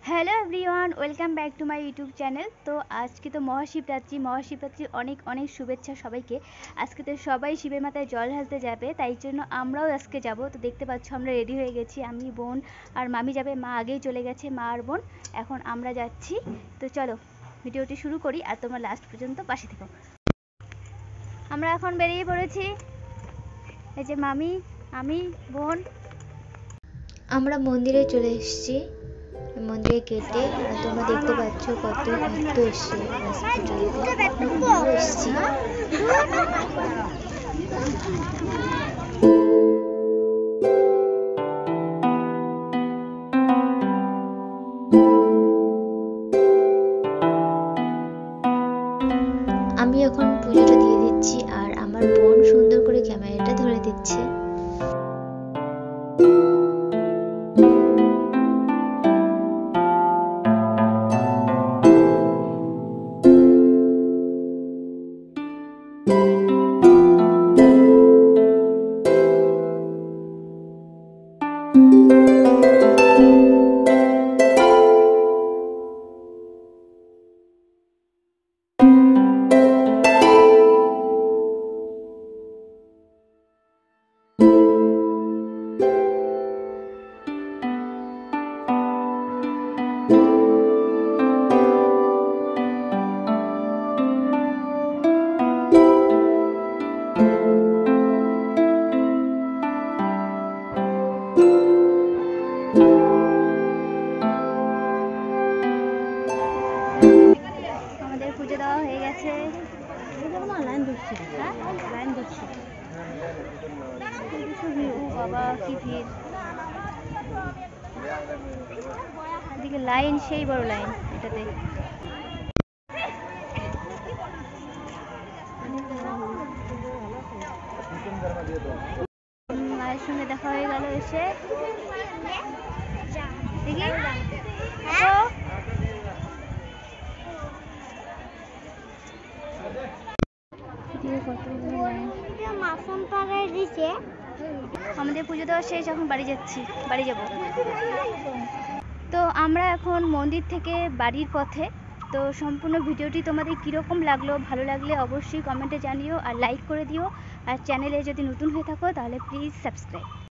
Hello everyone, welcome back to my YouTube channel. তো আজকে তো মহাশিবরাত্রির অনেক অনেক শুভেচ্ছা সবাইকে। আজকে তো সবাই শিবের মাথায় জল ঢালতে যাবে, তাই জন্য আমরাও আজকে যাব। তো দেখতে পাচ্ছ আমরা রেডি হয়ে গেছি, আমি, বোন আর মামি যাবে। মা আগেই চলে গেছে, মা আর বোন। এখন আমরা যাচ্ছি। তো চলো ভিডিওটি শুরু করি, আর তোমরা লাস্ট পর্যন্ত পাশে থেকো। আমরা এখন বেরিয়ে পড়েছি, এই যে মামি, আমি, বোন। আমরা মন্দিরে চলে এসেছি। মন্দিরে গেটে তোমরা দেখতে পাচ্ছ কত ভক্ত এসছে এসছি। আমি এখন পুজোটা দিয়ে দিচ্ছি, আর আমার বোন সুন্দর করে ক্যামেরাটা ধরে দিচ্ছে। আমাদের পুজো দেওয়া হয়ে গেছে। লাইন ধরছি, লাইন ধরছি। বাবা কি ভিড়, এদিকে লাইন, সেই বড় লাইন এটাতে। মায়ের সঙ্গে দেখা হয়ে গেল এসে। আমাদের পুজো দেওয়া শেষ, এখন বাড়ি যাচ্ছি, বাড়ি যাব। তো আমরা এখন মন্দির থেকে বাড়ির পথে। তো সম্পূর্ণ ভিডিওটি তোমাদের কীরকম লাগলো, ভালো লাগলে অবশ্যই কমেন্টে জানিও, আর লাইক করে দিও। আর চ্যানেলে যদি নতুন হয়ে থাকো তাহলে প্লিজ সাবস্ক্রাইব।